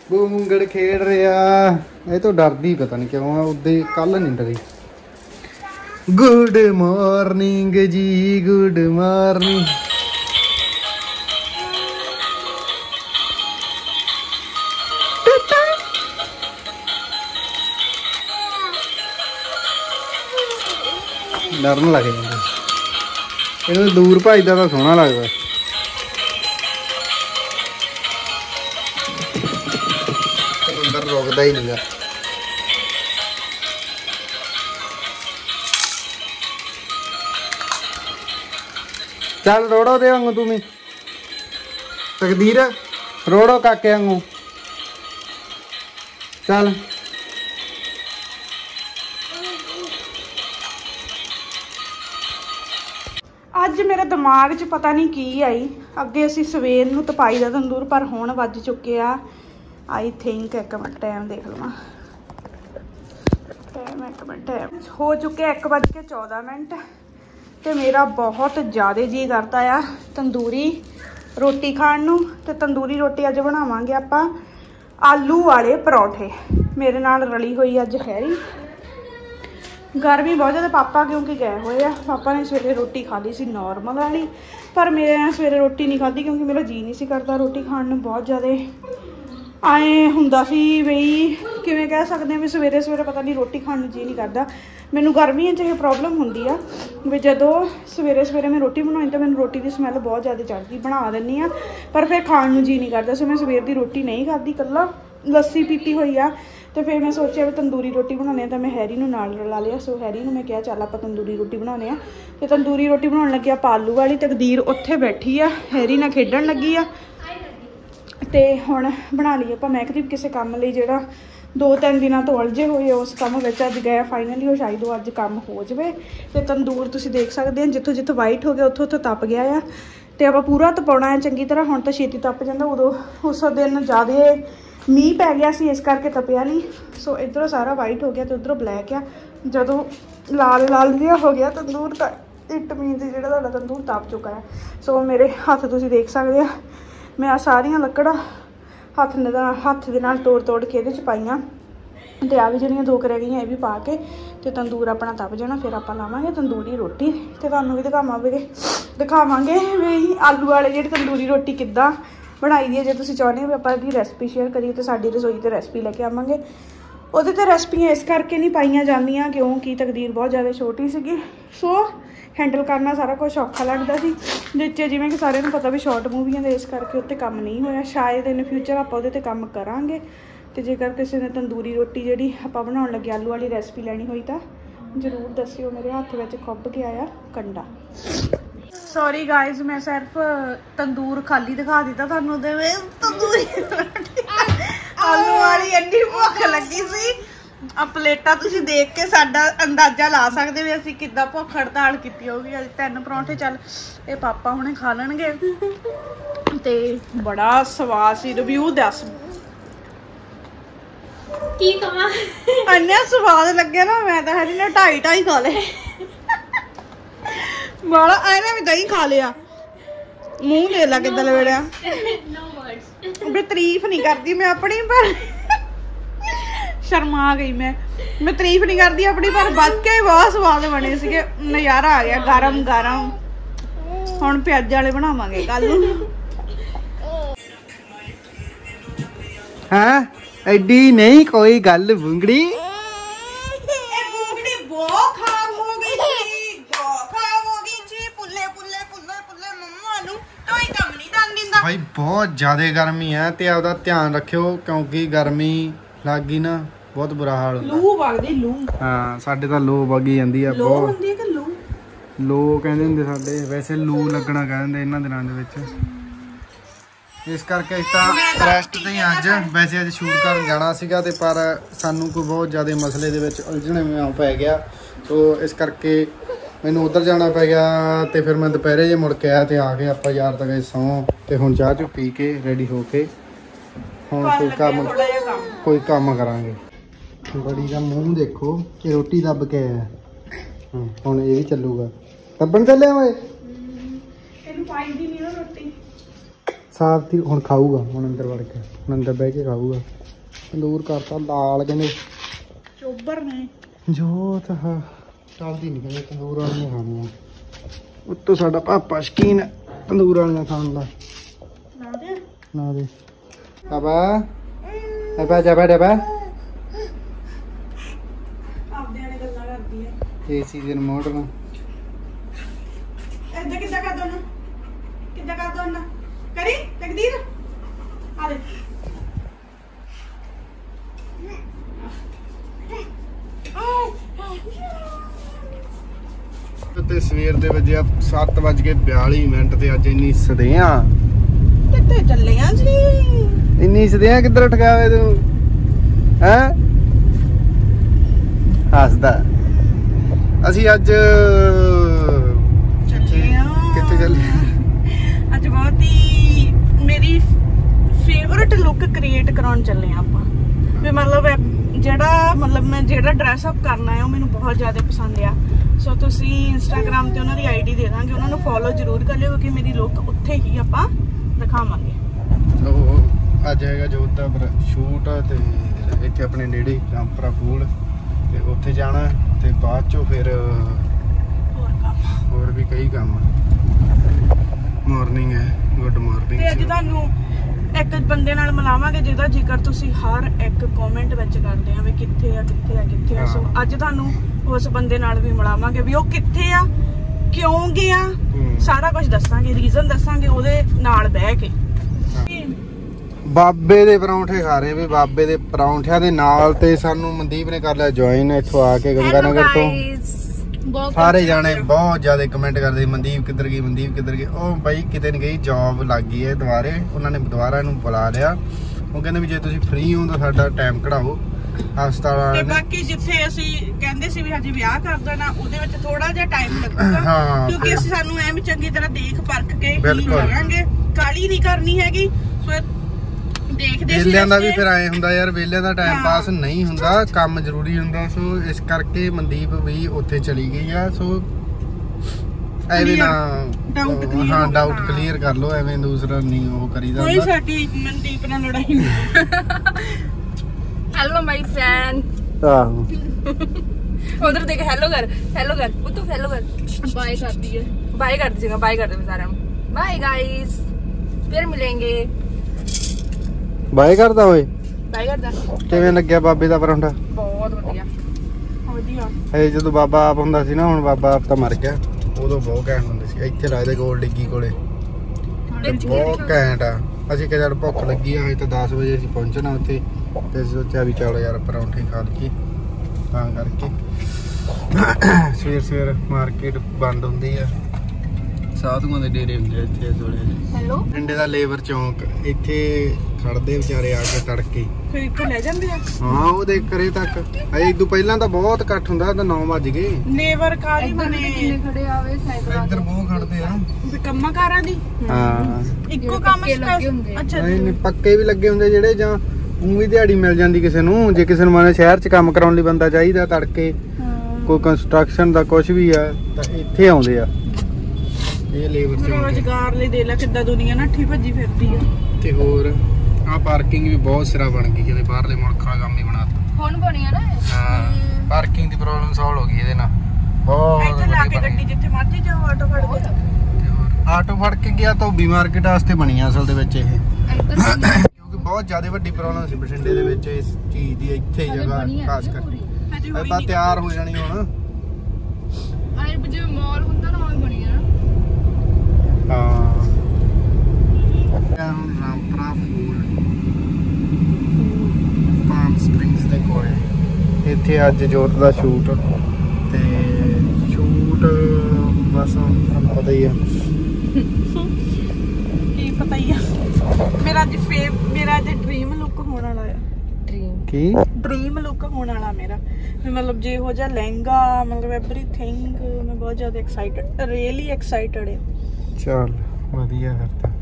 ਬੂੰਗੜ ਖੇਡ ਰਿਹਾ। ਇਹ ਤੋਂ ਡਰਦੀ ਪਤਾ ਨਹੀਂ ਕਿਉਂ ਆ, ਉਦੇ ਕੱਲ ਨਹੀਂ ਡਰੀ। ਗੁੱਡ ਮਾਰਨਿੰਗ ਜੀ, ਗੁੱਡ ਮਾਰਨਿੰਗ। ਡਰਨ ਲੱਗ ਜਾਂਦਾ ਇਹਨੂੰ। ਦੂਰ ਭੱਜਦਾ ਤਾਂ ਸੋਹਣਾ ਲੱਗਦਾ। ਅੰਦਰ ਰੁਕਦਾ ਹੀ ਨਹੀਂਗਾ। ਚੱਲ ਰੋੜੋ ਦੇ ਵਾਂਗੂ ਤੂੰ ਵੀ ਤਕਦੀਰ, ਰੋੜੋ ਕਾਕੇ ਵਾਂਗੂ ਚੱਲ। ਅੱਜ ਮੇਰੇ ਦਿਮਾਗ 'ਚ ਪਤਾ ਨਹੀਂ ਕੀ ਆਈ। ਅੱਗੇ ਅਸੀਂ ਸਵੇਰ ਨੂੰ ਤਪਾਈ ਦਾ ਤੰਦੂਰ, ਪਰ ਹੁਣ ਵੱਜ ਚੁੱਕੇ ਆ ਆਈ ਥਿੰਕ, ਇੱਕ ਮਿੰਟ ਟਾਈਮ ਦੇਖ ਲਵਾਂ। ਟਾਈਮ ਹੋ ਚੁੱਕੇ 1:14 ਤੇ ਮੇਰਾ ਬਹੁਤ ਜ਼ਿਆਦਾ ਜੀ ਕਰਦਾ ਆ ਤੰਦੂਰੀ ਰੋਟੀ ਖਾਣ ਨੂੰ। ਤੇ ਤੰਦੂਰੀ ਰੋਟੀ ਅੱਜ ਬਣਾਵਾਂਗੇ ਆਪਾਂ ਆਲੂ ਵਾਲੇ ਪਰੌਂਠੇ। ਮੇਰੇ ਨਾਲ ਰਲੀ ਹੋਈ ਅੱਜ ਹੈਰੀ। ਗਰਮੀ ਬਹੁਤ ਜ਼ਿਆਦਾ, ਪਾਪਾ ਕਿਉਂਕਿ ਗਏ ਹੋਏ ਆ। ਪਾਪਾ ਨੇ ਸਵੇਰੇ ਰੋਟੀ ਖਾ ਲਈ ਸੀ ਨੋਰਮਲ ਵਾਲੀ, ਪਰ ਮੈਂ ਸਵੇਰੇ ਰੋਟੀ ਨਹੀਂ ਖਾਧੀ ਕਿਉਂਕਿ ਮੇਰਾ ਜੀਅ ਨਹੀਂ ਸੀ ਕਰਦਾ ਰੋਟੀ ਖਾਣ ਨੂੰ। ਬਹੁਤ ਜ਼ਿਆਦਾ ਐਂ ਹੁੰਦਾ ਸੀ ਬਈ, ਕਿਵੇਂ ਕਹਿ ਸਕਦੇ ਹਾਂ ਵੀ ਸਵੇਰੇ ਸਵੇਰੇ ਪਤਾ ਨਹੀਂ ਰੋਟੀ ਖਾਣ ਨੂੰ ਜੀਅ ਨਹੀਂ ਕਰਦਾ। ਮੈਨੂੰ ਗਰਮੀਆਂ 'ਚ ਇਹ ਪ੍ਰੋਬਲਮ ਹੁੰਦੀ ਆ ਵੀ ਜਦੋਂ ਸਵੇਰੇ ਸਵੇਰੇ ਮੈਂ ਰੋਟੀ ਬਣਾਉਣੀ ਤਾਂ ਮੈਨੂੰ ਰੋਟੀ ਦੀ ਸਮੈਲ ਬਹੁਤ ਜ਼ਿਆਦਾ ਚੜ੍ਹਦੀ। ਬਣਾ ਦਿੰਦੀ ਹਾਂ ਪਰ ਫਿਰ ਖਾਣ ਨੂੰ ਜੀਅ ਨਹੀਂ ਕਰਦਾ। ਸੋ ਮੈਂ ਸਵੇਰ ਦੀ ਰੋਟੀ ਨਹੀਂ ਖਾਧੀ, ਇਕੱਲਾ ਲੱਸੀ ਪੀਤੀ ਹੋਈ ਆ। ਤੇ ਫਿਰ ਮੈਂ ਸੋਚਿਆ ਵੀ ਤੰਦੂਰੀ ਰੋਟੀ ਬਣਾਉਂਦੇ ਹਾਂ, ਤਾਂ ਮੈਂ ਹੈਰੀ ਨੂੰ ਨਾਲ ਰਲਾ ਲਿਆ। ਸੋ ਹੈਰੀ ਨੂੰ ਮੈਂ ਕਿਹਾ ਚੱਲ ਆਪਾਂ ਤੰਦੂਰੀ ਰੋਟੀ ਬਣਾਉਂਦੇ ਹਾਂ। ਤੇ ਤੰਦੂਰੀ ਰੋਟੀ ਬਣਾਉਣ ਲੱਗੇ ਆਪਾਂ ਆਲੂ ਵਾਲੀ। ਤਕਦੀਰ ਉੱਥੇ ਬੈਠੀ ਆ, ਹੈਰੀ ਨਾਲ ਖੇਡਣ ਲੱਗੀ ਆ। ਤੇ ਹੁਣ ਬਣਾ ਲਈ ਆਪਾਂ ਮਹਿਕਦੀਪ ਕਿਸੇ ਕੰਮ ਲਈ ਜਿਹੜਾ 2-3 ਦਿਨਾਂ ਤੋਂ ਉਲਝੇ ਹੋਏ ਉਸ ਕੰਮ ਵਿੱਚ। ਅੱਜ ਗਏ ਫਾਈਨਲੀ, ਉਹ ਸ਼ਾਇਦ ਉਹ ਅੱਜ ਕੰਮ ਹੋ ਜਾਵੇ। ਤੇ ਤੰਦੂਰ ਤੁਸੀਂ ਦੇਖ ਸਕਦੇ ਹੋ ਜਿੱਥੋਂ ਜਿੱਥੋਂ ਵਾਈਟ ਹੋ ਗਿਆ ਉੱਥੋਂ ਉੱਥੋਂ ਤਪ ਗਿਆ ਆ। ਤੇ ਆਪਾਂ ਪੂਰਾ ਤਪਾਉਣਾ ਹੈ ਚੰਗੀ ਤਰ੍ਹਾਂ। ਹੁਣ ਤਾਂ ਛੇਤੀ ਤਪ ਜਾਂਦਾ, ਉਦੋਂ ਉਸ ਦਿਨ ਜ਼ਿਆਦਾ ਮੀਂਹ ਪੈ ਗਿਆ ਸੀ ਇਸ ਕਰਕੇ ਤਪਿਆ ਨਹੀਂ। ਸੋ ਇੱਧਰੋਂ ਸਾਰਾ ਵਾਈਟ ਹੋ ਗਿਆ ਤੇ ਉੱਧਰੋਂ ਬਲੈਕ ਆ। ਜਦੋਂ ਲਾਲ ਲਾਲ ਜਿਹਾ ਹੋ ਗਿਆ ਤੰਦੂਰ ਤਾਂ ਇਟ ਮੀਨਸ ਜਿਹੜਾ ਤੁਹਾਡਾ ਤੰਦੂਰ ਤਪ ਚੁੱਕਾ ਹੈ। ਸੋ ਮੇਰੇ ਹੱਥ ਤੁਸੀਂ ਦੇਖ ਸਕਦੇ ਆ, ਮੈਂ ਆ ਸਾਰੀਆਂ ਲੱਕੜਾਂ ਹੱਥ ਦੇ ਨਾਲ ਤੋੜ ਕੇ ਇਹਦੇ 'ਚ ਪਾਈਆਂ। ਤੇ ਆ ਵੀ ਜਿਹੜੀਆਂ 2 ਰਹਿ ਗਈਆਂ ਇਹ ਵੀ ਪਾ ਕੇ ਤੇ ਤੰਦੂਰ ਆਪਣਾ ਤਪ ਜਾਣਾ। ਫਿਰ ਆਪਾਂ ਲਾਵਾਂਗੇ ਤੰਦੂਰੀ ਰੋਟੀ ਤੇ ਤੁਹਾਨੂੰ ਵੀ ਦਿਖਾਵਾਂਗੇ ਵੀ ਆਲੂ ਵਾਲੇ ਜਿਹੜੀ ਤੰਦੂਰੀ ਰੋਟੀ ਕਿੱਦਾਂ ਬਣਾਈ ਦੀ ਹੈ। ਜੇ ਤੁਸੀਂ ਚਾਹੁੰਦੇ ਹੋ ਵੀ ਆਪਾਂ ਇਹਦੀ ਰੈਸਪੀ ਸ਼ੇਅਰ ਕਰੀਏ ਤਾਂ ਸਾਡੀ ਰਸੋਈ 'ਤੇ ਰੈਸਪੀ ਲੈ ਕੇ ਆਵਾਂਗੇ। ਉਹਦੇ 'ਤੇ ਰੈਸਪੀਆਂ ਇਸ ਕਰਕੇ ਨਹੀਂ ਪਾਈਆਂ ਜਾਂਦੀਆਂ ਕਿਉਂਕਿ ਤਕਦੀਰ ਬਹੁਤ ਜ਼ਿਆਦਾ ਛੋਟੀ ਸੀਗੀ। ਸੋ ਹੈਂਡਲ ਕਰਨਾ ਸਾਰਾ ਕੁਛ ਔਖਾ ਲੱਗਦਾ ਸੀ ਵਿੱਚ। ਜਿਵੇਂ ਕਿ ਸਾਰਿਆਂ ਨੂੰ ਪਤਾ ਵੀ ਸ਼ਾਰਟ ਮੂਵੀਆਂ ਦੇ ਇਸ ਕਰਕੇ ਉੱਤੇ ਕੰਮ ਨਹੀਂ ਹੋਇਆ। ਸ਼ਾਇਦ ਇਨ ਫਿਊਚਰ ਆਪਾਂ ਉਹਦੇ 'ਤੇ ਕੰਮ ਕਰਾਂਗੇ। ਤੇ ਜੇਕਰ ਕਿਸੇ ਨੇ ਤੰਦੂਰੀ ਰੋਟੀ ਜਿਹੜੀ ਆਪਾਂ ਬਣਾਉਣ ਲੱਗੇ ਆਲੂ ਵਾਲੀ ਰੈਸਪੀ ਲੈਣੀ ਹੋਈ ਤਾਂ ਜ਼ਰੂਰ ਦੱਸਿਓ। ਮੇਰੇ ਹੱਥ ਵਿੱਚ ਖੁੱਭ ਕੇ ਆਇਆ ਕੰਡਾ। ਸੌਰੀ ਗਾਇਜ਼, ਮੈਂ ਸਿਰਫ ਤੰਦੂਰ ਖਾਲੀ ਦਿਖਾ ਦਿੱਤਾ ਤੁਹਾਨੂੰ। ਤੇ ਤੰਦੂਰੀ ਆਲੂ ਵਾਲੀ ਇੰਨੀ ਭੁੱਖ ਲੱਗੀ ਸੀ। ਆ ਪਲੇਟਾਂ ਤੁਸੀਂ ਦੇਖ ਕੇ ਸਾਡਾ ਅੰਦਾਜ਼ਾ ਲਾ ਸਕਦੇ ਵੀ ਅਸੀਂ ਕਿੱਦਾਂ ਭੁੱਖ ਹੜਤਾਲ ਕੀਤੀ ਹੋਊਗੀ। ਅੱਜ 3 ਪਰੌਂਠੇ ਚੱਲ ਇਹ ਪਾਪਾ ਹੁਣੇ ਖਾ ਲੈਣਗੇ। ਤੇ ਬੜਾ ਸਵਾਦ ਸੀ। ਰਿਵਿਊ ਦੱਸ ਕੀ ਕਹਾਂ, ਇੰਨਾ ਸਵਾਦ ਲੱਗਿਆ ਨਾ। ਮੈਂ ਤਾਂ ਹੈਰੀ ਨੇ 2.5 ਖਾ ਲਏ। ਬੜਾ ਇਹਨੇ ਵੀ ਦਹੀਂ ਖਾ ਲਿਆ। ਮੂੰਹ ਦੇ ਲਾ ਕਿੱਦਾਂ ਲਵੇੜਿਆ। ਵੀ ਤਾਰੀਫ ਨਹੀਂ ਕਰਦੀ ਮੈਂ ਆਪਣੀ, ਪਰ ਸ਼ਰਮਾ ਗਈ ਮੈਂ ਤਾਰੀਫ ਨਹੀਂ ਕਰਦੀ ਆਪਣੀ, ਪਰ ਵਾਕਈ ਬਹੁਤ ਸਵਾਦ ਬਣੇ ਸੀਗੇ। ਨਜ਼ਾਰਾ ਆ ਗਿਆ ਗਰਮ ਗਰਮ। ਹੁਣ ਪਿਆਜ਼ਾਂ ਵਾਲੇ ਬਣਾਵਾਂਗੇ ਕੱਲ ਨੂੰ। ਹਾਂ ਐਡੀ ਨਹੀਂ ਕੋਈ ਗੱਲ ਬੁੰਗੜੀ। ਇਹ ਬੁੰਗੜੀ ਬਹੁਤ ਖਰਾਬ ਹੋ ਗਈ ਸੀ। ਪੁੱਲੇ ਮੰਮਾ ਨੂੰ ਕੋਈ ਕੰਮ ਨਹੀਂ ਦਨ ਦਿੰਦਾ। ਭਾਈ ਬਹੁਤ ਜ਼ਿਆਦਾ ਗਰਮੀ ਹੈ ਤੇ ਆਪਦਾ ਧਿਆਨ ਰੱਖਿਓ ਕਿਉਂਕਿ ਗਰਮੀ ਲੱਗ ਗਈ ਨਾ ਬਹੁਤ ਬੁਰਾ ਹਾਲ ਹੁੰਦਾ। ਲੂ ਵਗਦੀ ਲੂ। ਹਾਂ ਸਾਡੇ ਤਾਂ ਲੂ ਵਗੀ ਜਾਂਦੀ ਆ। ਲੂ ਹੁੰਦੀ ਹੈ ਕਿ ਲੂ? ਲੂ ਕਹਿੰਦੇ ਹੁੰਦੇ ਸਾਡੇ, ਵੈਸੇ ਲੂ ਲੱਗਣਾ ਕਹਿ ਦਿੰਦੇ ਇਹਨਾਂ ਦਿਨਾਂ ਦੇ ਵਿੱਚ। ਇਸ ਕਰਕੇ ਅਸੀਂ ਤਾਂ ਰੈਸਟ ਤੇ ਅੱਜ ਵੈਸੇ ਅੱਜ ਸ਼ੂਟ ਕਰਨ ਜਾਣਾ ਸੀਗਾ ਤੇ ਪਰ ਸਾਨੂੰ ਕੋਈ ਬਹੁਤ ਜ਼ਿਆਦਾ ਮਸਲੇ ਦੇ ਵਿੱਚ ਉਲਝਣੇ ਵਿੱਚ ਪੈ ਗਿਆ। ਸੋ ਇਸ ਕਰਕੇ ਮੈਨੂੰ ਉੱਧਰ ਜਾਣਾ ਪੈ ਗਿਆ ਤੇ ਫਿਰ ਮੈਂ ਦੁਪਹਿਰੇ ਜੇ ਮੁੜ ਕੇ ਆਇਆ ਤੇ ਆ ਕੇ ਆਪਾਂ ਯਾਰ ਤਾਂ ਗਏ ਸੌਂ ਤੇ ਹੁਣ ਚਾਹ ਚੁ ਪੀ ਕੇ ਰੈਡੀ ਹੋ ਕੇ ਹੁਣ ਕੋਈ ਕੰਮ ਕਰਾਂਗੇ। ਬੜੀ ਦਾ ਮੂੰਹ ਦੇਖੋ ਕਿ ਰੋਟੀ ਦੱਬ ਕੇ ਆਇਆ। ਹੁਣ ਇਹ ਵੀ ਚੱਲੂਗਾ। ਦੱਬਣ ਚੱਲਿਆ ਓਏ। ਇਹਨੂੰ ਪਾਈ ਦੀ ਨਹੀਂ ਰੋਟੀ। ਸਾਫ ਤੀ ਹੁਣ ਖਾਊਗਾ, ਹੁਣ ਅੰਦਰ ਵੜ ਕੇ, ਹੁਣ ਅੰਦਰ ਬਹਿ ਕੇ ਖਾਊਗਾ। ਤੰਦੂਰ ਕਰਤਾ ਲਾਲ, ਕਹਿੰਦੇ ਚੋਬਰ ਨੇ ਜੋਤ ਹਾਂ ਚੱਲਦੀ ਨਹੀਂ, ਕਹਿੰਦੇ ਤੰਦੂਰ ਵਾਲੀਆਂ ਖਾਣੀਆਂ। ਉੱਤੋਂ ਸਾਡਾ ਪਾਪਾ ਸ਼ਕੀਨ ਤੰਦੂਰ ਵਾਲੀਆਂ ਖਾਣ ਦਾ। ਨਾ ਦੇ ਪਾਪਾ ਪਾਪਾ ਜਾ ਬੈਠ ਬੈ ਆਪਦੇ ਵਾਲੇ ਗੱਲਾਂ ਕਰਦੀ ਹੈ। ਏਸੀ ਦੇ ਰਿਮੋਟ ਨਾਲ ਇੱਦਾਂ ਕਿੱਦਾਂ ਕਰ ਦੋ ਨਾ, ਕਿੱਦਾਂ ਕਰ ਦੋ ਨਾ, ਕਰੀ ਤਕਦੀਰ ਆ ਦੇ। ਤੇ ਸਵੇਰ ਦੇ ਵਜੇ 7:42 ਤੇ ਅੱਜ ਇੰਨੀ ਸਦਿਆਂ ਕਿੱਥੇ ਚੱਲੇ ਆ ਜੀ? ਇੰਨੀ ਸਦਿਆਂ ਕਿੱਧਰ ਠਗਾਵੇ ਤੂੰ ਹੈ? ਹੱਸਦਾ। ਅਸੀਂ ਅੱਜ ਕਿੱਥੇ ਚੱਲੇ? ਅੱਜ ਬਹੁਤ ਹੀ ਮੇਰੀ ਫੇਵਰਟ ਲੁੱਕ ਕ੍ਰੀਏਟ ਕਰਾਉਣ ਚੱਲੇ ਆ ਆਪਾਂ। ਵੀ ਮਤਲਬ ਮੈਂ ਜਿਹੜਾ ਡਰੈਸ ਅਪ ਕਰਨਾ ਹੈ ਉਹ ਮੈਨੂੰ ਬਹੁਤ ਜ਼ਿਆਦਾ ਪਸੰਦ ਆ। ਸੋ ਤੁਸੀਂ ਇੰਸਟਾਗ੍ਰਾਮ ਤੇ ਉਹਨਾਂ ਦੀ ਆਈਡੀ ਦੇ ਦਾਂਗੇ, ਉਹਨਾਂ ਨੂੰ ਫੋਲੋ ਜ਼ਰੂਰ ਕਰ ਲਿਓ ਕਿਉਂਕਿ ਮੇਰੀ ਲੁੱਕ ਉੱਥੇ ਹੀ ਆਪਾਂ ਦਿਖਾਵਾਂਗੇ। ਉਹ ਅੱਜ ਹੈਗਾ ਜੋਤ ਦਾ ਸ਼ੂਟ ਤੇ ਇੱਥੇ ਆਪਣੇ ਨੇੜੇ ਰਾਮਪੁਰਾ ਪੂਲ, ਤੇ ਉੱਥੇ ਜਾਣਾ ਤੇ ਬਾਅਦ ਚੋਂ ਫਿਰ ਹੋਰ ਵੀ ਕਈ ਕੰਮ। ਮਾਰਨਿੰਗ ਹੈ, ਗੁੱਡ ਮਾਰਨਿੰਗ। ਤੇ ਅੱਜ ਤੁਹਾਨੂੰ ਇੱਕ ਬੰਦੇ ਨਾਲ ਮਿਲਾਵਾਂਗੇ ਜਿਹਦਾ ਜ਼ਿਕਰ ਤੁਸੀਂ ਹਰ ਇੱਕ ਕਮੈਂਟ ਵਿੱਚ ਕਰਦੇ ਆ ਵੀ ਕਿੱਥੇ ਆ ਕਿੱਥੇ ਆ ਕਿੱਥੇ ਆ। ਸੋ ਅੱਜ ਤੁਹਾਨੂੰ ਉਸ ਬੰਦੇ ਨਾਲ ਵੀ ਮਿਲਾਵਾਂਗੇ ਵੀ ਉਹ ਕਿੱਥੇ ਆ, ਕਿਉਂ ਗਿਆ, ਸਾਰਾ ਕੁਝ ਦੱਸਾਂਗੇ, ਰੀਜ਼ਨ ਦੱਸਾਂਗੇ ਉਹਦੇ ਨਾਲ ਬਹਿ ਕੇ। ਬਾਬੇ ਦੇ ਪਰੌਂਠੇ ਖਾ ਰਹੇ ਵੀ, ਬਾਬੇ ਦੇ ਪਰੌਂਠਿਆਂ ਦੇ ਨਾਲ ਤੇ ਸਾਨੂੰ ਮਨਦੀਪ ਨੇ ਕਰ ਲਿਆ ਜੁਆਇਨ ਇੱਥੋਂ ਆ ਕੇ ਗੰਗਾਨਗਰ ਤੋਂ। ਸਾਰੇ ਜਾਣੇ ਬਹੁਤ ਜ਼ਿਆਦਾ ਕਮੈਂਟ ਕਰਦੇ ਮਨਦੀਪ ਕਿੱਧਰ ਗਈ, ਮਨਦੀਪ ਕਿੱਧਰ ਗਈ। ਉਹ ਬਾਈ ਕਿਤੇ ਨਹੀਂ ਗਈ, ਜੌਬ ਲੱਗ ਗਈ ਹੈ ਦੁਬਾਰੇ। ਉਹਨਾਂ ਨੇ ਦੁਬਾਰਾ ਇਹਨੂੰ ਬੁਲਾ ਲਿਆ। ਉਹ ਕਹਿੰਦੇ ਵੀ ਜੇ ਤੁਸੀਂ ਫ੍ਰੀ ਹੋ ਤਾਂ ਸਾਡਾ ਟਾਈਮ ਕਢਾਓ ਹਸਪਤਾਲ। ਤੇ ਬਾਕੀ ਜਿੱਥੇ ਅਸੀਂ ਕਹਿੰਦੇ ਸੀ ਵੀ ਹਜੇ ਵਿਆਹ ਕਰ ਦੇਣਾ, ਉਹਦੇ ਵਿੱਚ ਥੋੜਾ ਜਿਹਾ ਟਾਈਮ ਲੱਗੂਗਾ ਕਿਉਂਕਿ ਅਸੀਂ ਸਾਨੂੰ ਐਵੇਂ ਚੰਗੀ ਤਰ੍ਹਾਂ ਦੇਖ ਪਰਖ ਕੇ ਹੀ ਕਰਾਂਗੇ, ਕਾਲੀ ਨਹੀਂ ਕਰਨੀ ਹੈਗੀ। ਸੋ ਦੇਖਦੇ ਸੀ। ਵੇਲਿਆਂ ਦਾ ਵੀ ਫਿਰ ਆਏ ਹੁੰਦਾ ਯਾਰ, ਵੇਲਿਆਂ ਦਾ ਟਾਈਮ ਪਾਸ ਨਹੀਂ ਹੁੰਦਾ, ਕੰਮ ਜ਼ਰੂਰੀ ਹੁੰਦਾ। ਸੋ ਇਸ ਕਰਕੇ ਮਨਦੀਪ ਵੀ ਉੱਥੇ ਚਲੀ ਗਈ ਆ। ਸੋ ਐਵੇਂ ਨਾ ਹਾਂ ਡਾਊਟ ਕਲੀਅਰ ਕਰ ਲਓ, ਐਵੇਂ ਦੂਸਰਾ ਨਹੀਂ ਉਹ ਕਰੀਦਾ ਹੁੰਦਾ। ਕੋਈ ਸਾਡੀ ਮਨਦੀਪ ਨਾਲ ਲੜਾਈ ਨਹੀਂ। Hello my friend. ਆਹੋ ਉਧਰ ਦੇਖ, ਹੈਲੋ ਕਰ ਉਹ ਤੂੰ ਹੈਲੋ ਕਰ। ਬਾਏ ਕਰਦੀ ਹੈ, ਬਾਏ ਕਰ ਦीजिएगा, ਬਾਏ ਕਰ ਦੇ ਸਾਰਿਆਂ ਨੂੰ। ਬਾਏ ਗਾਇਸ, ਫਿਰ ਮਿਲਾਂਗੇ। ਬਾਏ ਕਰਦਾ ਓਏ, ਬਾਏ ਕਰਦਾ। ਕਿਵੇਂ ਲੱਗਿਆ ਬਾਬੇ ਦਾ ਪਰੌਂਠਾ? ਬਹੁਤ ਵਧੀਆ ਵਧੀਆ। ਇਹ ਜਦੋਂ ਬਾਬਾ ਆਪ ਹੁੰਦਾ ਸੀ ਨਾ, ਹੁਣ ਬਾਬਾ ਆਪ ਤਾਂ ਮਰ ਗਿਆ, ਉਦੋਂ ਬਹੁਤ ਘੈਂਟ ਹੁੰਦੇ ਸੀ। ਇੱਥੇ ਲੱਗਦੇ ਗੋਲ ਡਿੱਗੀ ਕੋਲੇ, ਬਹੁਤ ਘੈਂਟ ਆ। ਅਸੀਂ ਕਿ ਜਦ ਭੁੱਖ ਲੱਗੀ ਆ ਤਾਂ 10 ਵਜੇ ਅਸੀਂ ਪਹੁੰਚਣਾ ਉੱਥੇ, ਤੇ ਸੋਚਿਆ ਵੀ ਚਲੋ ਯਾਰ ਪਰੌਂਠੇ ਖਾ ਲਈਏ। ਤਾਂ ਕਰਕੇ ਸਵੇਰ ਮਾਰਕੀਟ ਬੰਦ ਹੁੰਦੀ ਆ, ਸਾਧੂਆਂ ਦੇ ਡੇਰੇ ਹੁੰਦੇ ਇੱਥੇ ਥੋੜੇ ਜਿਹੇ। ਹੈਲੋ ਪਿੰਡੇ ਦਾ ਲੇਬਰ ਚੌਂਕ, ਇੱਥੇ ਖੜਦੇ ਵਿਚਾਰੇ ਆ ਕੇ ਤੜਕੇ। ਫਿਰ ਇੱਥੋਂ ਲੈ ਜਾਂਦੇ ਆ। ਹਾਂ ਉਹ ਦੇਖ ਕਰੇ ਤੱਕ ਅਜੇ ਇਦੋਂ ਪਹਿਲਾਂ ਤਾਂ ਬਹੁਤ ਇਕੱਠ ਹੁੰਦਾ, ਤਾਂ 9 ਵੱਜ ਗਏ। ਲੇਬਰ ਕਾਲੀ ਬਣੇ ਕਿੰਨੇ ਖੜੇ ਆਵੇ ਸਾਈਕਲ ਇੱਧਰ ਬਹੁਤ ਖੜਦੇ ਆ ਵੀ ਕੰਮਾਂ ਕਾਰਾਂ ਦੀ। ਹਾਂ ਇੱਕੋ ਕੰਮ ਲੱਗੇ ਹੁੰਦੇ। ਅੱਛਾ ਨਹੀਂ ਪੱਕੇ ਵੀ ਲੱਗੇ ਹੁੰਦੇ ਜਿਹੜੇ, ਜਾਂ ਊਂ ਵੀ ਦਿਹਾੜੀ ਮਿਲ ਜਾਂਦੀ ਕਿਸੇ ਨੂੰ। ਜੇ ਕਿਸੇ ਨੂੰ ਮਾਨੇ ਸ਼ਹਿਰ 'ਚ ਕੰਮ ਕਰਾਉਣ ਲਈ ਬੰਦਾ ਚਾਹੀਦਾ ਤੜਕੇ, ਕੋਈ ਕੰਸਟਰਕਸ਼ਨ ਦਾ ਕੁਝ ਵੀ ਆ, ਤਾਂ ਇੱਥੇ ਆਉਂਦੇ ਆ। ਇਹ ਲੇਬਰ ਚੌਂਕ ਰੋਜ਼ਗਾਰ ਲਈ ਦੇ ਲੈ ਕਿੱਦਾਂ ਦੁਨੀਆ ਨੱਠੀ ਭੱਜੀ ਫਿਰਦੀ ਆ। ਤੇ ਹੋਰ ਆ ਪਾਰਕਿੰਗ ਵੀ ਬਹੁਤ ਸਿਰਾ ਬਣ ਗਈ, ਜਿਹਦੇ ਬਾਹਰਲੇ ਮੁਲਕਾਂ ਦਾ ਕੰਮ ਹੀ ਬਣਾਤਾ। ਹੁਣ ਬਣੀ ਆ ਨਾ। ਹਾਂ ਪਾਰਕਿੰਗ ਦੀ ਪ੍ਰੋਬਲਮ ਸੋਲਵ ਹੋ ਗਈ ਇਹਦੇ ਨਾਲ, ਬਹੁਤ ਇੱਥੇ ਲਾ ਕੇ ਗੱਡੀ ਜਿੱਥੇ ਮਰਜ਼ੀ ਜਾਓ, ਆਟੋ ਫੜ ਕੇ। ਤੇ ਹੋਰ ਆਟੋ ਫੜ ਕੇ ਗਿਆ ਤਾਂ ਬੀ ਮਾਰਕੀਟ ਵਾਸਤੇ ਬਣੀ ਆ ਅਸਲ ਦੇ ਵਿੱਚ ਇਹ, ਕਿਉਂਕਿ ਬਹੁਤ ਜ਼ਿਆਦਾ ਵੱਡੀ ਪ੍ਰੋਬਲਮ ਸੀ ਬਠਿੰਡੇ ਦੇ ਵਿੱਚ ਇਸ ਚੀਜ਼ ਦੀ। ਇੱਥੇ ਜਗ੍ਹਾ ਖਾਸ ਕਰਕੇ ਆਪਾਂ ਤਿਆਰ ਹੋ ਜਾਣੀ ਹੁਣ। ਆਏ ਜਿਵੇਂ ਮਾਲ ਹੁੰਦਾ ਨਾ, ਉਹ ਬਣੀ ਆ। ਹਾਂ ਹੁਣ ਰਾਮਪੁਰਾ ਪੂਲ ਪਾਮ ਸਪ੍ਰਿੰਗਸ ਦੇ ਕੋਲ। ਇੱਥੇ ਅੱਜ ਜੋਤ ਦਾ ਸ਼ੂਟ, ਤੇ ਸ਼ੂਟ ਬਸ ਤੁਹਾਨੂੰ ਪਤਾ ਹੀ ਆ। ਕੀ ਪਤਾ ਹੀ ਆ। ਮੇਰਾ ਅੱਜ ਡ੍ਰੀਮ ਲੁੱਕ ਹੋਣ ਵਾਲਾ ਆ। ਡ੍ਰੀਮ ਲੁੱਕ ਹੋਣ ਵਾਲਾ ਮੇਰਾ, ਮਤਲਬ ਜੇ ਹੋ ਜਾ ਲਹਿੰਗਾ, ਮਤਲਬ ਐਵਰੀਥਿੰਗ। ਮੈਂ ਬਹੁਤ ਜ਼ਿਆਦਾ ਐਕਸਾਈਟਡ, ਰੀਅਲੀ ਐਕਸਾਈਟਡ ਆ। ਚੱਲ ਵਧੀਆ ਫਿਰ ਤਾਂ।